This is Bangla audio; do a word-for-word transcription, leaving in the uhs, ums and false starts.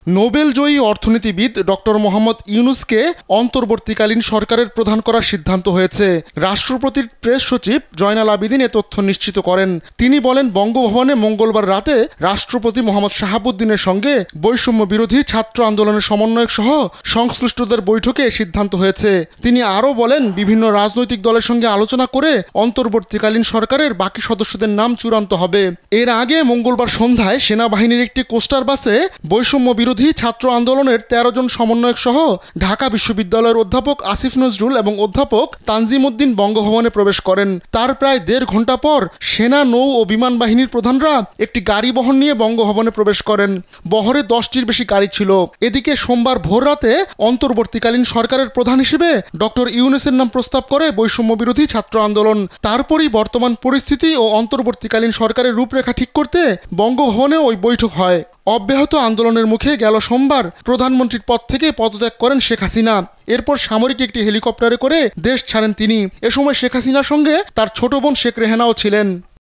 নোবেলজয়ী অর্থনীতিবিদ ডক্টর মোহাম্মদ ইউনুসকে অন্তর্বর্তীকালীন সরকারের প্রধান করার সিদ্ধান্ত হয়েছে। রাষ্ট্রপতির প্রেস সচিব জয়নাল আবেদিন এ তথ্য নিশ্চিত করেন। তিনি বলেন, বঙ্গভবনে মঙ্গলবার রাতে রাষ্ট্রপতি মোহাম্মদ শাহাবুদ্দিনের সঙ্গে বৈষম্য বিরোধী ছাত্র আন্দোলনের সমন্বয়ক সহ সংশ্লিষ্টদের বৈঠকে সিদ্ধান্ত হয়েছে। তিনি আরও বলেন, বিভিন্ন রাজনৈতিক দলের সঙ্গে আলোচনা করে অন্তর্বর্তীকালীন সরকারের বাকি সদস্যদের নাম চূড়ান্ত হবে। এর আগে মঙ্গলবার সন্ধ্যায় সেনাবাহিনীর একটি কোস্টার বাসে বৈষম্য বিরোধী ছাত্র আন্দোলনের তেরো জন সমন্বয়ক সহ ঢাকা বিশ্ববিদ্যালয়ের অধ্যাপক আসিফ নজরুল এবং অধ্যাপক তানজিম উদ্দিন বঙ্গভবনে প্রবেশ করেন। তার প্রায় দেড় ঘন্টা পর সেনা, নৌ ও বিমান বাহিনীর প্রধানরা একটি গাড়ি বহর নিয়ে বঙ্গভবনে প্রবেশ করেন। বহরে দশটির বেশি গাড়ি ছিল। এদিকে সোমবার ভোর রাতে অন্তর্বর্তীকালীন সরকারের প্রধান হিসেবে ডক্টর ইউনুসের নাম প্রস্তাব করে বৈষম্য বিরোধী ছাত্র আন্দোলন। তারপরই বর্তমান পরিস্থিতি ও অন্তর্বর্তীকালীন সরকারের রূপরেখা ঠিক করতে বঙ্গভবনে ওই বৈঠক হয়। অব্যাহত আন্দোলনের মুখে গেল সোমবার প্রধানমন্ত্রীর পদ থেকে পদত্যাগ করেন শেখ হাসিনা। এরপর সামরিক একটি হেলিকপ্টারে করে দেশ ছাড়েন তিনি। এ সময় শেখ হাসিনার সঙ্গে তার ছোট বোন শেখ রেহানাও ছিলেন।